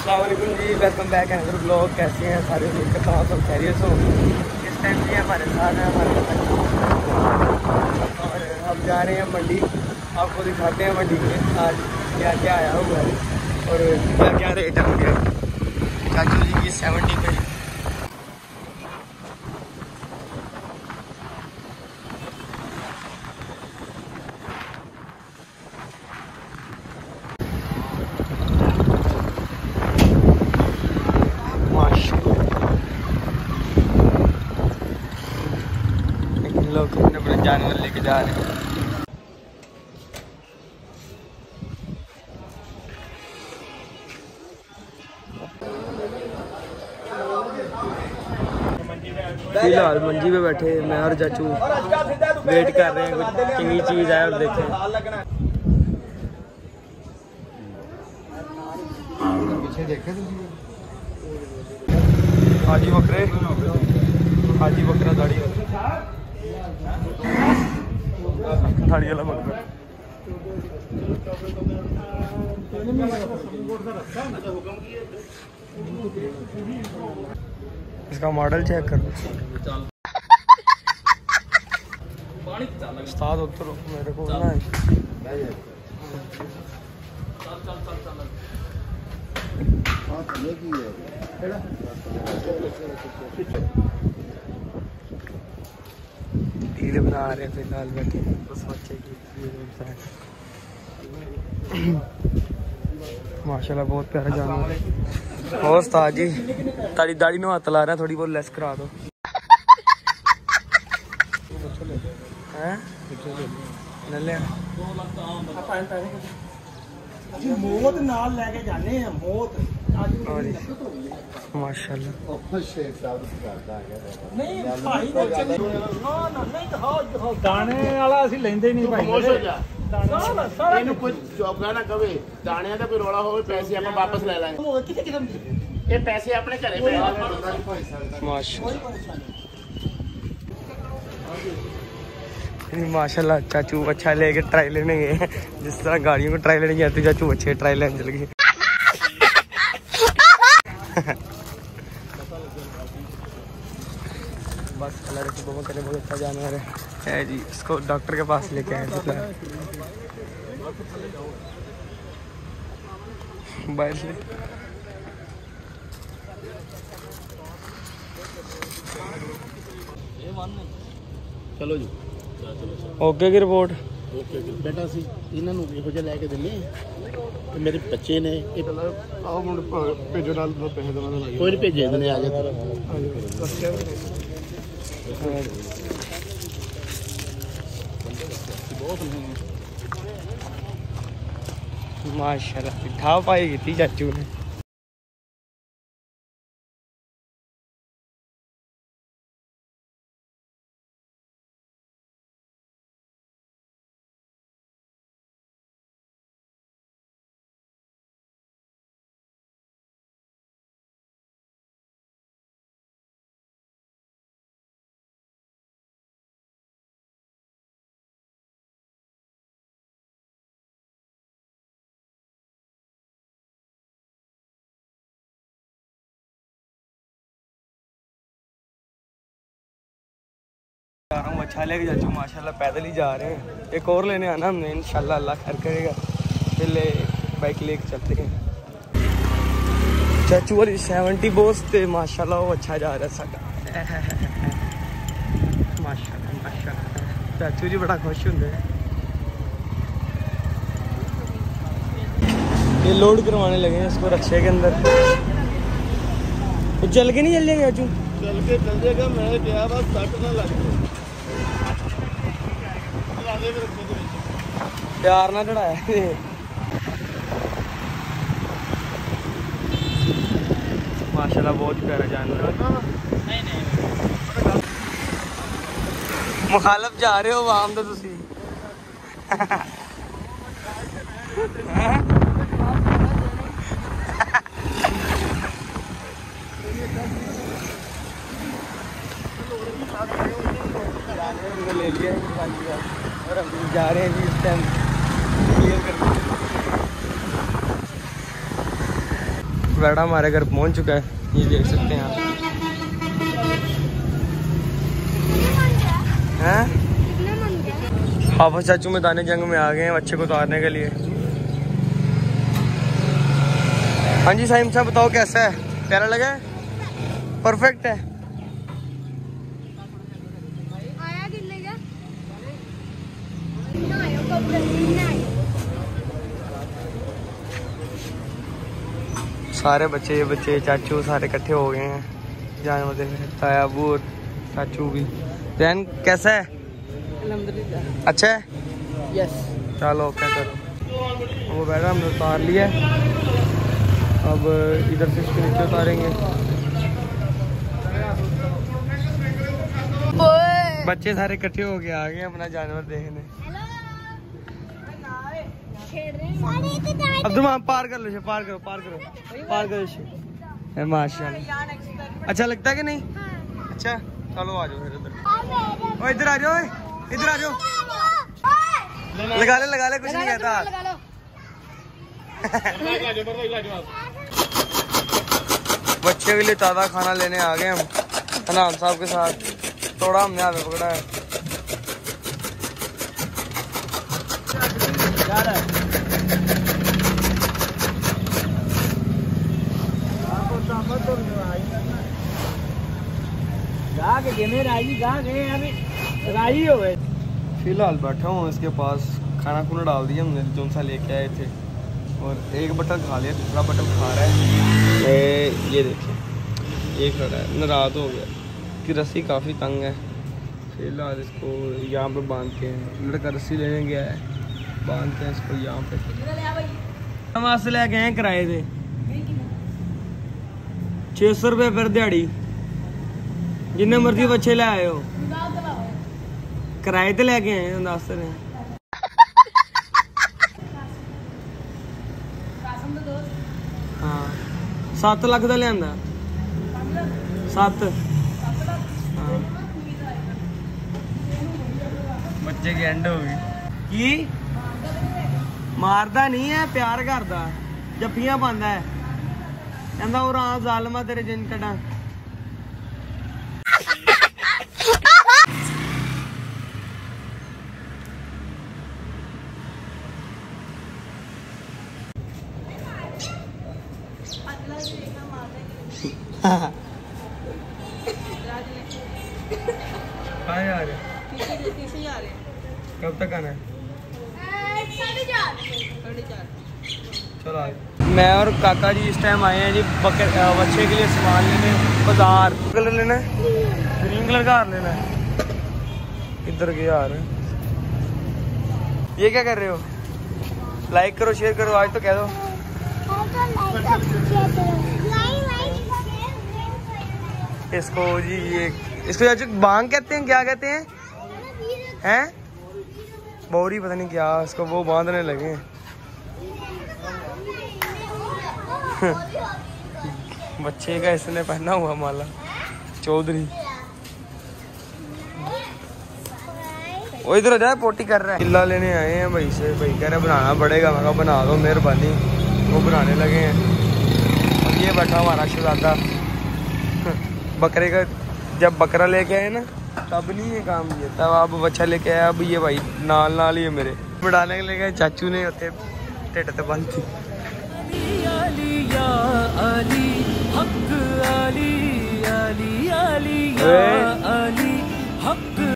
अस्सलाम वालेकुम जी, वेलकम बैक अनदर ब्लॉग। कैसे हैं सारे उम्मीद करता हूँ सब खैरियत हो। इस टाइम भी हमारे साथ है हमारे और हम जा रहे हैं मंडी। आपको दिखाते हैं मंडी में आज क्या क्या आया हुआ है और क्या क्या रेट होंगे। चाचू जी की 70 पे लोग अपने अपने जानवर लेके जा रहे हैं। फिलहाल मंजी पे बैठे मैं और चाचू वेट कर रहे हैं कुछ चंगी चीज आए और देखें। हाजी बकरे, हाजी बकरा दाढ़ी वाला बकरा। इसका मॉडल चेक कर। उस्ताद उतर मेरे को ना रील बना रहे हैं फिलहाल बैठे बस बच्चे की। माशाल्लाह बहुत प्यारा जानवर। और उस्ताद जी तारी दाढ़ी नो हाथ ला रहा है, थोड़ी बहुत लेस करा दो। मौत नाल लेके जाने हैं मौत माशाल्लाह। दाने वाला असि लेंदे नहीं भाई। ਇਹਨੂੰ ਕੋਈ ਚੌਕਾ ਨਾ ਕਵੇ ਦਾਣਿਆਂ ਦਾ ਕੋਈ ਰੌਲਾ ਹੋਵੇ ਪੈਸੇ ਆਪਾਂ ਵਾਪਸ ਲੈ ਲਾਂਗੇ। ਇਹ ਪੈਸੇ ਆਪਣੇ ਘਰੇ ਪਏ माशाल्लाह। चाचू अच्छा लेके ट्राई लेने गए। जिस तरह गाड़ियों को ट्राई लेने गए तो चाचू अच्छे ट्राई लेने चल गए। बस कलर की बहुत अच्छा जानवर है जी। इसको डॉक्टर के पास लेके आए बैठ ले। ਚਲੋ ਜੀ ओके की रिपोर्ट ਓਕੇ ਬੇਟਾ ਸੀ ਇਹਨਾਂ ਨੂੰ ਇਹੋ ਜਿਹਾ ਲੈ ਕੇ ਦਿੰਦੇ ਤੇ ਮੇਰੇ ਬੱਚੇ ਨੇ ਇਹ ਆਹ ਮੁੰਡ ਭੇਜੋ ਨਾਲ ਪੈਸੇ ਦੇਣਾ ਕੋਈ ਨਹੀਂ ਭੇਜੇ ਦਿੰਦੇ ਆ ਜਾ माशाल्लाह ठा पाई की चाचू ने। अच्छा लेके चाचू माशाल्लाह पैदल ही जा रहे हैं। एक और लेने आना हमने इंशाल्लाह अल्लाह खैर करेगा फिर ले बाइक लेके चलते हैं। चाचू वाली 70 बोस थे माशाल्लाह वो अच्छा जा रहा है साਡਾ। माशाल्लाह माशाल्लाह चाचू जी बड़ा खुश होंगे। ये लोड करवाने लगे हैं इसको रक्शे के अंदर। तो चल के नहीं चल जाएगा चाचू? चल के चल जाएगा। मैं गया बस सट ना लग प्यार ना चढ़ाया। माशाल्लाह बहुत प्यारा जानवर है। मुखालफ जा रहे हो आम तो तुसी। ले लिया और हम जा रहे हैं जी इस टाइम क्लियर करने। बेड़ा हमारे घर पहुंच चुका है, ये देख सकते हैं आप। हैं हाफिज चाचू मैदान जंग में आ गए हैं बच्चे को उतारने के लिए। हाँ जी साहिम साहब बताओ कैसा है, प्यारा लगा है, परफेक्ट है। सारे बच्चे ये बच्चे चाचू सारे इकट्ठे हो गए हैं जानवर देखने। ताया अबू और चाचू भी। जैन कैसा है? अल्हम्दुलिल्लाह अच्छा है। यस चलो ओके करो। वो बैठा हमने उतार लिया है, अब इधर से इसके नीचे उतारेंगे। बच्चे सारे इकट्ठे हो गए आ गए अपना जानवर देखने। अब तुम पार कर लो, पार करो पार करो पार करो। माशाल्लाह अच्छा लगता है कि नहीं? अच्छा चलो आ जाओ फिर इधर। इधर आ जाओ, इधर आ जाओ। लगा ले कुछ नहीं कहता। बच्चे के लिए ताज़ा खाना लेने आ गए हम हनान साहब के साथ। थोड़ा हमने हाथ में पकड़ा है। फिलहाल बैठा हूँ इसके पास, खाना खुना डाल दिया हमने जो सा लेके आए थे, और एक बटन खा लिया, दूसरा बटन खा रहा है। ये देखिए ये खड़ा है, नाराज हो गया कि रस्सी काफ़ी तंग है। फिलहाल इसको यहाँ पे बांधते हैं, लड़का रस्सी लेने गया है, बांधते हैं इसको यहाँ पे। हम वहाँ से लेके आए किराए से 600 रुपये फिर दिहाड़ी, जिन्ने मर्जी बच्चे ले आए हो, किराए तो लेके आए हैं। दस रहे हाँ 7 लाख का लिया 7 हाँ। बच्चे की एंड हो गई की मारदा नहीं है, प्यार करदा, जफ्फियां पांदा है, कहंदा और आ जालमा तेरे जिन कड़ा। कब तक आना है? 4:30। चलो मैं और काका जी इस टाइम आए हैं जी बच्चे के लिए सामान लेने बाजार। कलर लेना है, ग्रीन कलर का हार लेना है। इधर के यार ये क्या कर रहे हो? लाइक करो शेयर करो आज तो कह दो। इसको जी ये इसको बांग कहते हैं, क्या कहते हैं? हैं बोरी पता नहीं क्या, इसको वो बांधने लगे। बच्चे का इसने पहना हुआ माला चौधरी। वो इधर जाए पोटी कर रहा है। किला लेने आए हैं भाई से, भाई कह रहे बनाना पड़ेगा। मैं कहा बना दो मेहरबानी, वो बनाने लगे हैं। और ये बैठा हमारा शहजादा बकरे का, जब बकरा लेके आए ना तब नहीं ये काम किया, तब अब बच्चा लेके आया। अब ये भाई नाल ही है मेरे बढ़ाने के लिए चाचू ने होते ढिड ते बंद थी।